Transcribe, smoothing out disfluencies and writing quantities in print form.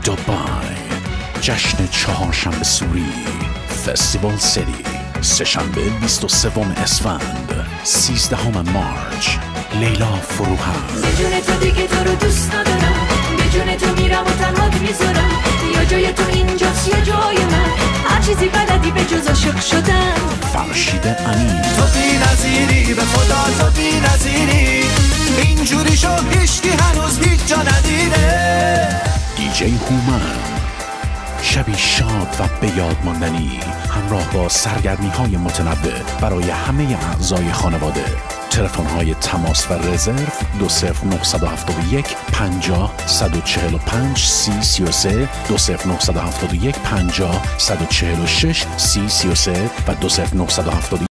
دبی، جشن چهارشنبه سوری، فستیوال سیتی، سه‌شنبه 23 اسفند، 13 مارچ. لیلا فروهر. بدون تو دیگه تو رو دوست ندارم، بدون تو میرم و تنهات میذارم، یا جای تو اینجاست یا جای من، هر چیزی بلدی به جز عاشق شدن. فرشید امین. تو بی نظیری، به خدا تو بی نظیری، اینجوری شو هیچکی هنوز هیچ جا ندیده. دیجی هومن، شبی شاد و به یاد ماندنی همراه با سرگرمی های متنوع برای همه اعضای خانواده. تلفن های تماس و رزرو 20971 50 145 3033 20971 50 146 3033 و 20971